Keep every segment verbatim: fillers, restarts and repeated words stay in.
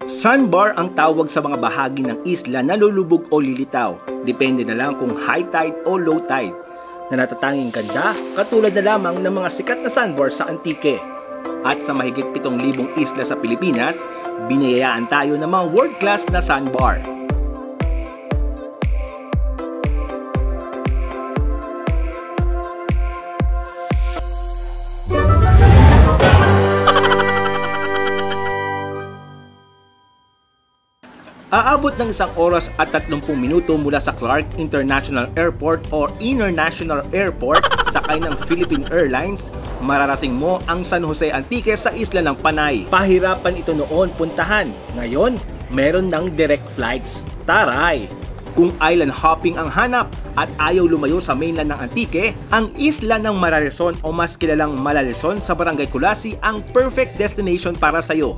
Sandbar ang tawag sa mga bahagi ng isla na lulubog o lilitaw. Depende na lang kung high tide o low tide. Na natatanging ganda, katulad na lamang ng mga sikat na sandbar sa Antique. At sa mahigit pitong libong isla sa Pilipinas, binayayaan tayo ng mga world-class na sandbar. Aabot ng isang oras at tatlumpu minuto mula sa Clark International Airport o International Airport, sakay ng Philippine Airlines, mararating mo ang San Jose Antique sa isla ng Panay. Pahirapan ito noon puntahan. Ngayon, meron ng direct flights. Taray! Kung island hopping ang hanap at ayaw lumayo sa mainland ng Antique, ang isla ng Mararezon o mas kilalang Malalezon sa Barangay Culasi ang perfect destination para sa'yo.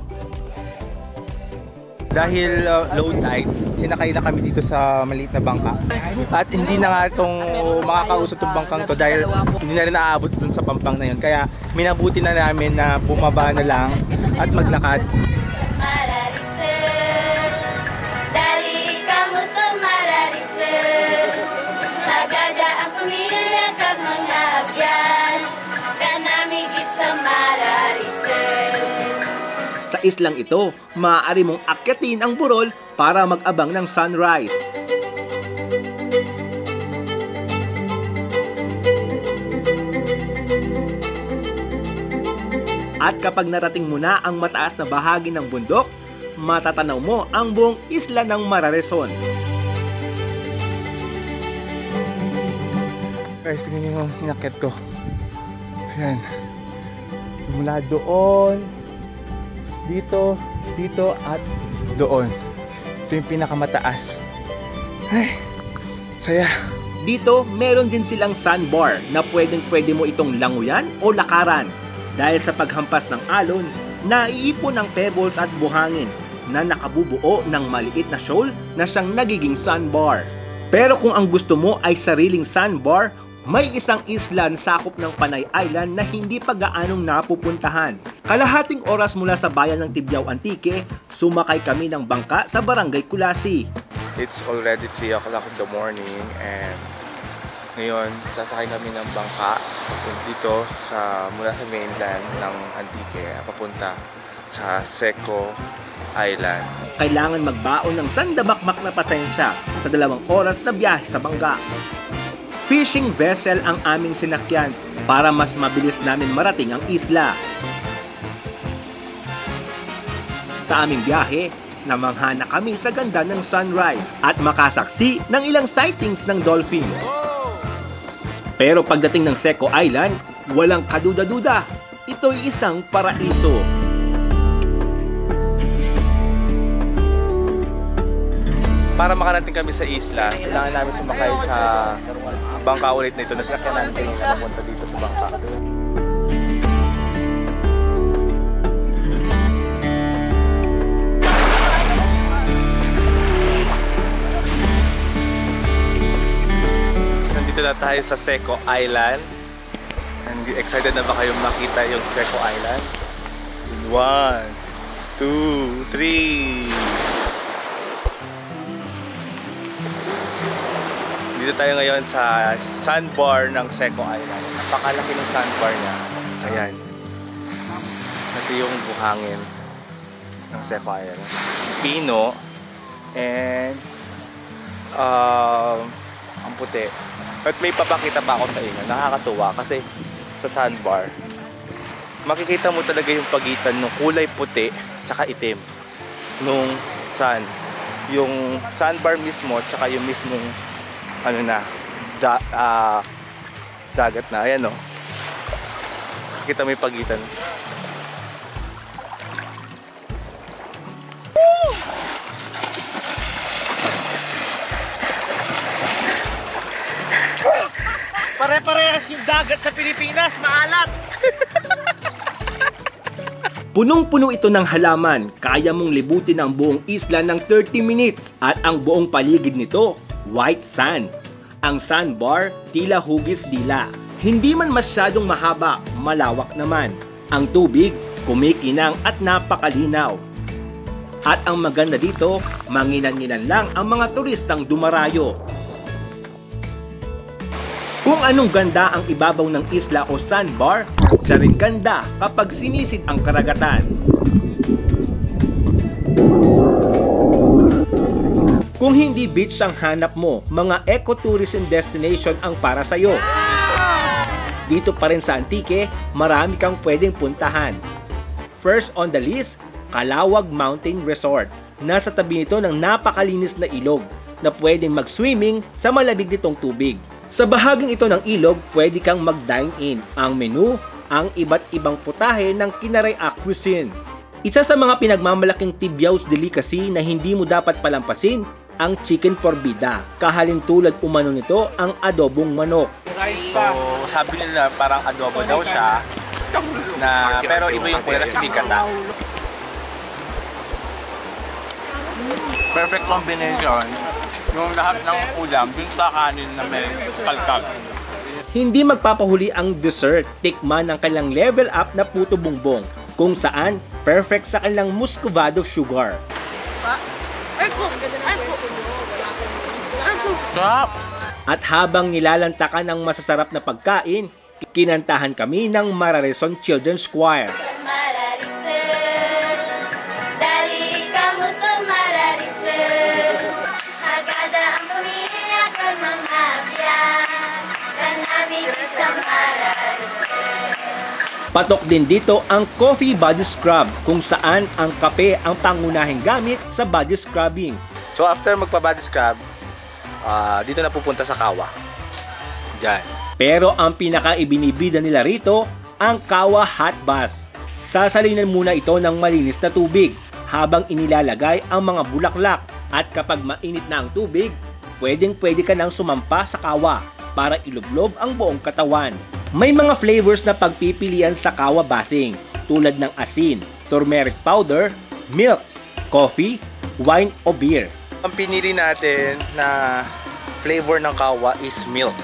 Dahil uh, low tide, sinakay na kami dito sa maliit na bangka. At hindi na nga itong makakausap itong bangkang to dahil hindi na rin naaabot dun sa pampang na yun. Kaya minabuti na namin na bumaba na lang at maglakad. Sa islang ito, maaari mong akyatin ang burol para mag-abang ng sunrise. At kapag narating mo na ang mataas na bahagi ng bundok, matatanaw mo ang buong isla ng Mararezon. Guys, tingnan nyo yung inakyat ko. Ayan. Mula doon, dito, dito at doon. Ito yung pinakamataas. Ay, saya. Dito, meron din silang sandbar na pwedeng pwede mo itong languyan o lakaran. Dahil sa paghampas ng alon, naiipon ang pebbles at buhangin na nakabubuo ng maliit na shoal na siyang nagiging sandbar. Pero kung ang gusto mo ay sariling sandbar, may isang isla na sakop ng Panay Island na hindi pa gaanong napupuntahan. Kalahating oras mula sa bayan ng Tibyao, Antique, sumakay kami ng bangka sa Barangay Culasi. It's already three o'clock in the morning and ngayon sasakay kami ng bangka dito sa mula sa mainland ng Antique papunta sa Seco Island. Kailangan magbaon ng sandabakmak na pasensya sa dalawang oras na biyahe sa bangka. Fishing vessel ang aming sinakyan para mas mabilis namin marating ang isla. Sa aming biyahe, namanghana kami sa ganda ng sunrise at makasaksi ng ilang sightings ng dolphins. Pero pagdating ng Seco Island, walang kaduda-duda. Ito'y isang paraiso. Para makarating kami sa isla, kailangan namin sumakay sa bangka ulit nito na sinakyan namin kayo sa papunta dito sa bangka. Nandito na tayo sa Seco Island. And excited na ba kayong makita yung Seco Island? One, two, three! Dito tayo ngayon sa sandbar ng Seco Island. Napakalaki ng sandbar niya. Ayan. Ito yung buhangin ng Seco Island. Pino and uh, ang puti. At may papakita pa ako sa inyo. Nakakatuwa kasi sa sandbar makikita mo talaga yung pagitan ng kulay puti tsaka itim nung sand. Yung sandbar mismo tsaka yung mismong ano na, da, uh, dagat na. Ayan o. Kita may pagitan. Woo! Pare-parehas yung dagat sa Pilipinas, maalat! Punong-puno ito ng halaman. Kaya mong libutin ang buong isla ng thirty minutes at ang buong paligid nito white sand. Ang sandbar, tila hugis dila. Hindi man masyadong mahaba, malawak naman. Ang tubig, kumikinang at napakalinaw. At ang maganda dito, manginan-nginan lang ang mga turistang dumarayo. Kung anong ganda ang ibabaw ng isla o sandbar, siya rin ganda kapag sinisid ang karagatan. Kung hindi beach ang hanap mo, mga ecotourism destination ang para sa'yo. Dito pa rin sa Antique, marami kang pwedeng puntahan. First on the list, Calawag Mountain Resort. Nasa tabi nito ng napakalinis na ilog na pwedeng mag-swimming sa malamig nitong tubig. Sa bahaging ito ng ilog, pwede kang mag-dine-in. Ang menu, ang iba't ibang putahe ng Kinaray-a cuisine. Isa sa mga pinagmamalaking Tibiao's delicacy na hindi mo dapat palampasin, ang chicken forbida. Kahalin tulad umano nito ang adobong manok. So, sabi nila parang adobo daw siya, na, pero iba yung kulay kasi di kata. Perfect combination. Yung lahat ng ulam, yung kanin na may kalkag. Hindi magpapahuli ang dessert, tikman ang kanilang level up na puto bumbong, kung saan perfect sa kanilang muscovado sugar. At habang nilalantakan ng masasarap na pagkain, kinantahan kami ng Mararison Children's Choir. Patok din dito ang coffee body scrub, kung saan ang kape ang pangunahing gamit sa body scrubbing. So after magpa-body scrub, uh, dito na pupunta sa Kawa. Diyan. Pero ang pinaka-ibinibida nila rito, ang Kawa Hot Bath. Sasalinan muna ito ng malinis na tubig habang inilalagay ang mga bulaklak, at kapag mainit na ang tubig, pwedeng pwede ka nang sumampa sa kawa para ilublob ang buong katawan. May mga flavors na pagpipilian sa kawa bathing tulad ng asin, turmeric powder, milk, coffee, wine o beer. Ang pinili natin na flavor ng kawa is milk.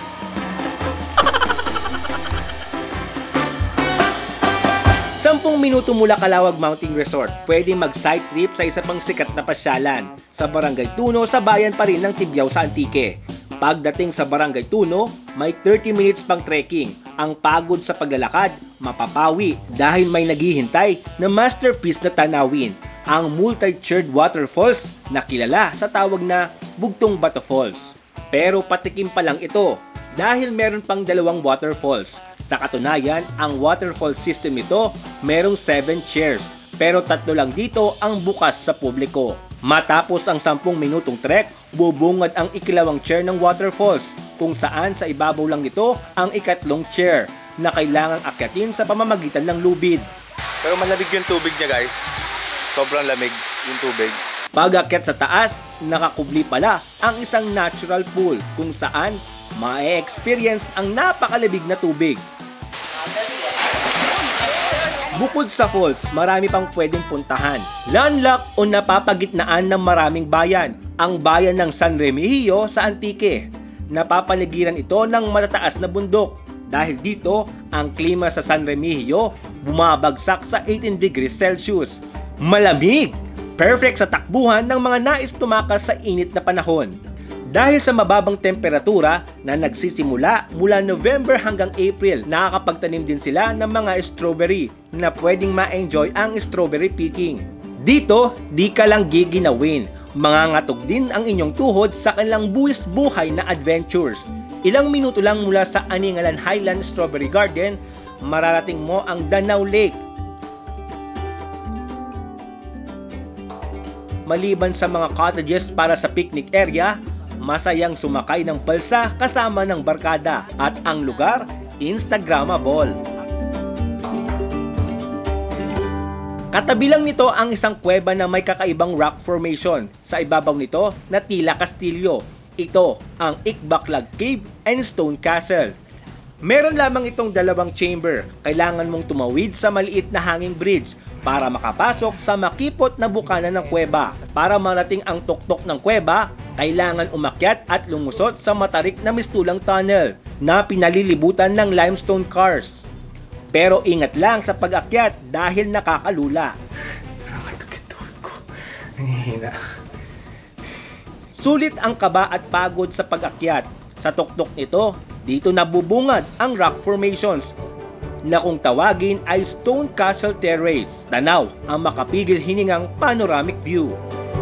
Sampung minuto mula Calawag Mountain Resort, pwedeng mag-side trip sa isa pang sikat na pasyalan sa Barangay Tuno sa bayan pa rin ng Tibiao sa Antique. Pagdating sa Barangay Tuno, may thirty minutes pang trekking. Ang pagod sa paglalakad, mapapawi dahil may naghihintay na masterpiece na tanawin, ang multi-tiered waterfalls na kilala sa tawag na Bugtong Bato Falls. Pero patikim pa lang ito dahil meron pang dalawang waterfalls. Sa katunayan, ang waterfall system nito merong seven chairs, pero tatlo lang dito ang bukas sa publiko. Matapos ang sampung minutong trek, bubungad ang ikalawang chair ng waterfalls, kung saan sa ibabaw lang nito ang ikatlong chair na kailangang akyatin sa pamamagitan ng lubid. Pero malamig yung tubig niya, guys. Sobrang lamig yung tubig. Pag-akyat sa taas, nakakubli pala ang isang natural pool kung saan ma-experience ang napakalabig na tubig. Bukod sa falls, marami pang pwedeng puntahan. Landlocked o napapagitnaan ng maraming bayan, ang bayan ng San Remigio sa Antique. Napapaligiran ito ng matataas na bundok. Dahil dito, ang klima sa San Remigio bumabagsak sa eighteen degrees Celsius. Malamig! Perfect sa takbuhan ng mga nais tumakas sa init na panahon. Dahil sa mababang temperatura na nagsisimula mula November hanggang April, nakakapagtanim din sila ng mga strawberry na pwedeng ma-enjoy ang strawberry picking. Dito, di ka lang giginawin. Mangangatog din ang inyong tuhod sa kanilang buwis buhay na adventures. Ilang minuto lang mula sa Aningalan Highland Strawberry Garden, mararating mo ang Danau Lake. Maliban sa mga cottages para sa picnic area, masayang sumakay ng balsa kasama ng barkada, at ang lugar, Instagrammable. Katabi lang nito ang isang kuweba na may kakaibang rock formation sa ibabaw nito na tila kastilyo. Ito ang Ikbaklag Cave and Stone Castle. Meron lamang itong dalawang chamber. Kailangan mong tumawid sa maliit na hanging bridge para makapasok sa makipot na bukana ng kuweba. Para marating ang tuktok ng kuweba, kailangan umakyat at lumusot sa matarik na mistulang tunnel na pinalilibutan ng limestone cars. Pero ingat lang sa pag-akyat dahil nakakalula. Nakakatukit tuhod ko. Hihina. Sulit ang kaba at pagod sa pag-akyat. Sa tuktok nito, dito nabubungad ang rock formations na kung tawagin ay Stone Castle Terrace. Tanaw ang makapigil hiningang panoramic view.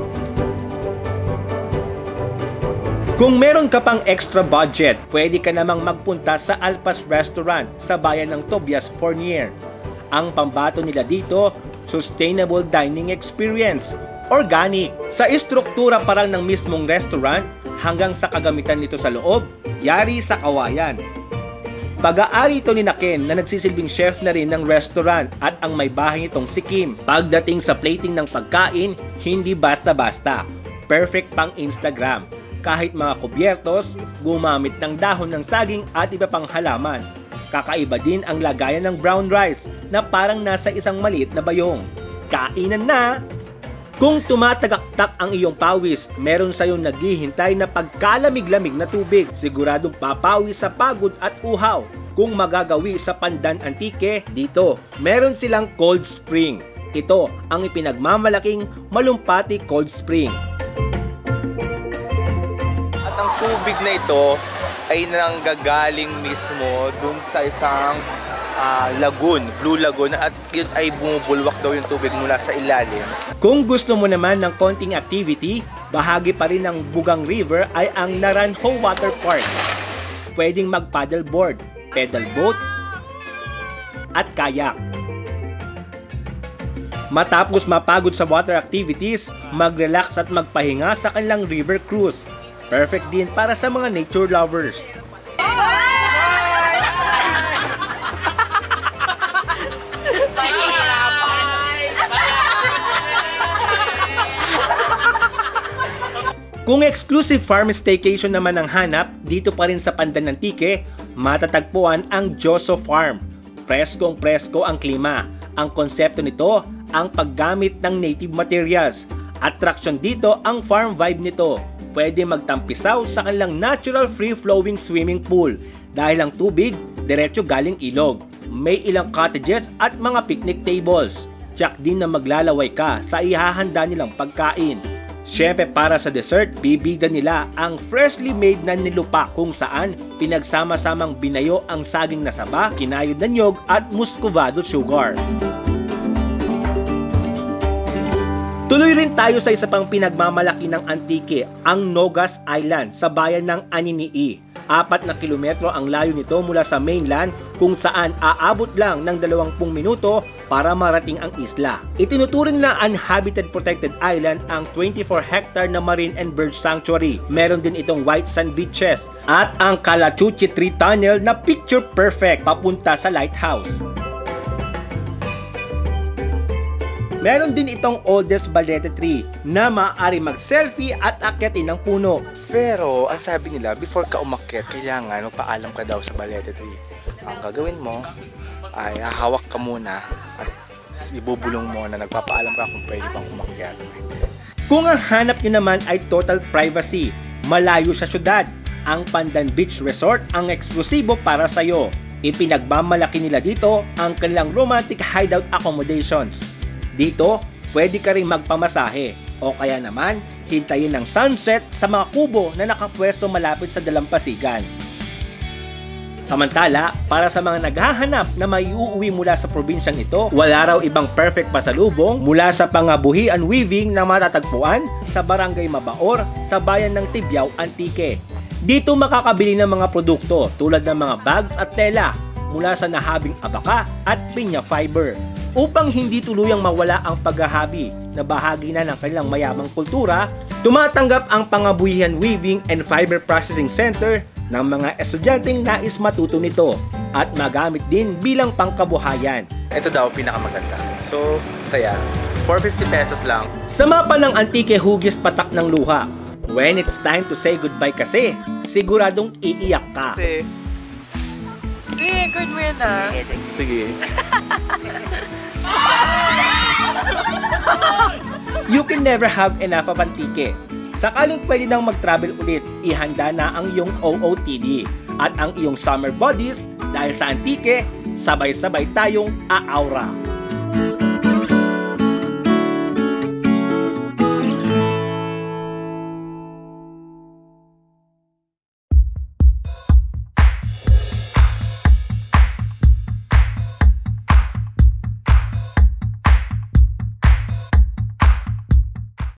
Kung meron ka pang extra budget, pwede ka namang magpunta sa Alpas Restaurant sa bayan ng Tobias, Fournier. Ang pambato nila dito, sustainable dining experience. Organic. Sa istruktura parang ng mismong restaurant hanggang sa kagamitan nito sa loob, yari sa kawayan. Pag-aari ito ni Ken na nagsisilbing chef na rin ng restaurant at ang may bahay nitong si Kim. Pagdating sa plating ng pagkain, hindi basta-basta. Perfect pang Instagram. Kahit mga kubyertos, gumamit ng dahon ng saging at iba pang halaman. Kakaiba din ang lagayan ng brown rice na parang nasa isang maliit na bayong. Kainan na! Kung tumatagaktak ang iyong pawis, meron sa iyong naghihintay na pagkalamig-lamig na tubig. Siguradong papawis sa pagod at uhaw. Kung magagawi sa Pandan Antique, dito, meron silang cold spring. Ito ang ipinagmamalaking Malumpati Cold Spring. At ang tubig na ito ay nanggagaling mismo dun sa isang uh, lagoon, Blue Lagoon, at yun ay bumubulwak daw yung tubig mula sa ilalim. Kung gusto mo naman ng konting activity, bahagi pa rin ng Bugang River ay ang Naranjo Water Park. Pwedeng mag-paddleboard, pedal boat, at kayak. Matapos mapagod sa water activities, mag-relax at magpahinga sa kanilang river cruise. Perfect din para sa mga nature lovers. Kung exclusive farm staycation naman ang hanap, dito pa rin sa Pandan Antique, matatagpuan ang Joso Farm. Preskong presko ang klima. Ang konsepto nito, ang paggamit ng native materials. Attraction dito ang farm vibe nito. Pwede magtampisaw sa kanilang natural free-flowing swimming pool dahil ang tubig diretso galing ilog. May ilang cottages at mga picnic tables. Tiyak din na maglalaway ka sa ihahanda nilang pagkain. Siyempre para sa dessert, bibigyan nila ang freshly made na nilupa kung saan pinagsama-samang binayo ang saging na saba, kinayod na niyog at muscovado sugar. Tuloy rin tayo sa isa pang pinagmamalaki ng Antique, ang Nogas Island sa bayan ng Aninii. Apat na kilometro ang layo nito mula sa mainland kung saan aabot lang ng dalawampung minuto para marating ang isla. Itinuturing na Uninhabited Protected Island ang twenty-four hectare na Marine and Bird Sanctuary. Meron din itong white sand beaches at ang Calachuchi Tree Tunnel na picture perfect papunta sa lighthouse. Meron din itong oldest balete tree na maaari mag-selfie at akyatin ng puno. Pero ang sabi nila, before ka umakyat, kailangan magpaalam ka daw sa balete tree. Ang gagawin mo ay hahawak ka muna at ibubulong mo na nagpapaalam ka kung pwede bang umakyat. Kung ang hanap nyo naman ay total privacy, malayo sa syudad, ang Pandan Beach Resort ang eksklusibo para sa'yo. Ipinagmamalaki nila dito ang kanilang romantic hideout accommodations. Dito, pwede ka rin magpamasahe o kaya naman hintayin ng sunset sa mga kubo na nakapwesto malapit sa dalampasigan. Samantala, para sa mga naghahanap na may uuwi mula sa probinsyang ito, wala raw ibang perfect pasalubong mula sa pangabuhian weaving na matatagpuan sa Barangay Mabaor sa bayan ng Tibyao, Antique. Dito makakabili ng mga produkto tulad ng mga bags at tela mula sa nahabing abaka at pinya fiber. Upang hindi tuluyang mawala ang paghahabi na bahagi na ng kanilang mayamang kultura, tumatanggap ang Pangabuhian Weaving and Fiber Processing Center ng mga estudyanteng nais matuto nito at magamit din bilang pangkabuhayan. Ito daw pinakamaganda. So, saya. four hundred fifty pesos lang. Sa mapa ng Antique, hugis patak ng luha. When it's time to say goodbye kasi, siguradong iiyak ka. Kasi... Sige, good mo yan ah. Sige. You can never have enough of Antique. Sakaling pwede nang mag-travel ulit, ihanda na ang iyong O O T D at ang iyong summer bodies dahil sa Antique, sabay-sabay tayong a-aura.